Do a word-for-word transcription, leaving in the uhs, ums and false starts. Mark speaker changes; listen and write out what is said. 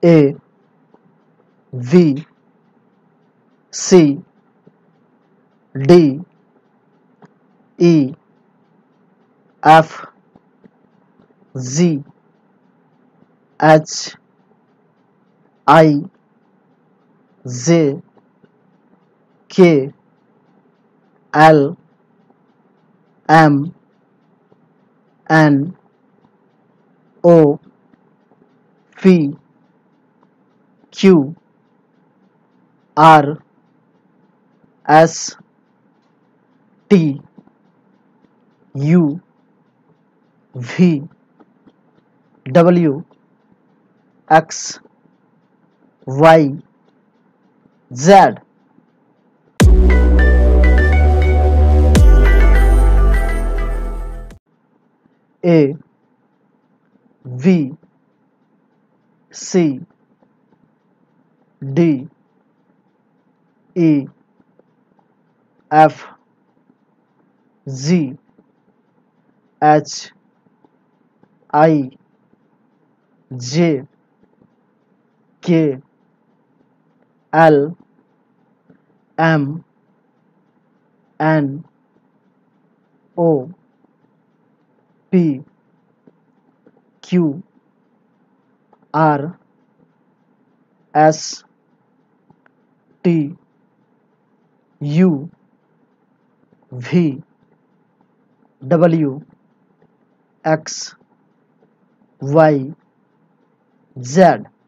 Speaker 1: A V C D E F G H I J K L M N O P Q R S T U V W X Y Z. A V C D E F G H I J K L M N O P Q R S T U V W X Y Z.